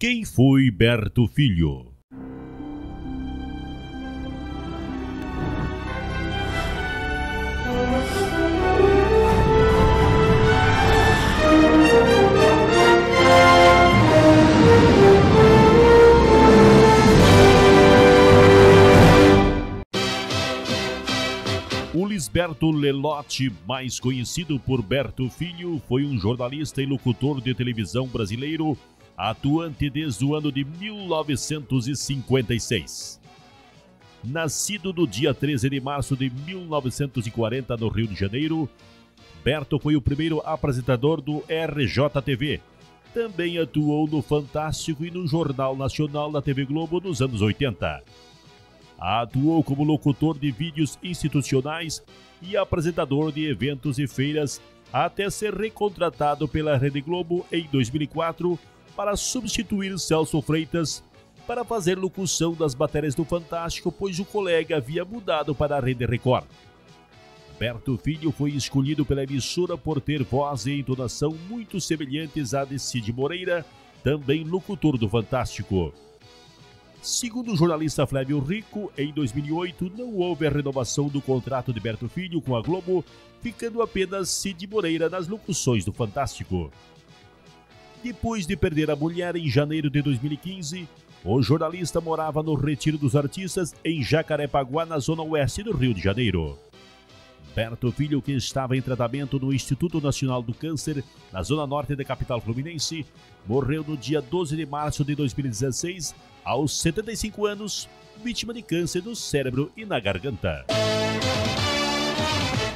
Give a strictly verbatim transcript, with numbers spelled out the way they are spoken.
Quem foi Berto Filho? O Lisberto Lelotti, mais conhecido por Berto Filho, foi um jornalista e locutor de televisão brasileiro, atuante desde o ano de mil novecentos e cinquenta e seis. Nascido no dia treze de março de mil novecentos e quarenta no Rio de Janeiro, Berto foi o primeiro apresentador do R J T V. Também atuou no Fantástico e no Jornal Nacional da T V Globo nos anos oitenta. Atuou como locutor de vídeos institucionais e apresentador de eventos e feiras até ser recontratado pela Rede Globo em dois mil e quatro para substituir Celso Freitas para fazer locução das matérias do Fantástico, pois o colega havia mudado para a Rede Record. Berto Filho foi escolhido pela emissora por ter voz e entonação muito semelhantes à de Cid Moreira, também locutor do Fantástico. Segundo o jornalista Flávio Rico, em dois mil e oito não houve a renovação do contrato de Berto Filho com a Globo, ficando apenas Cid Moreira nas locuções do Fantástico. Depois de perder a mulher em janeiro de dois mil e quinze, o jornalista morava no Retiro dos Artistas, em Jacarepaguá, na zona oeste do Rio de Janeiro. Berto Filho, que estava em tratamento no Instituto Nacional do Câncer, na zona norte da capital fluminense, morreu no dia doze de março de dois mil e dezesseis, aos setenta e cinco anos, vítima de câncer no cérebro e na garganta.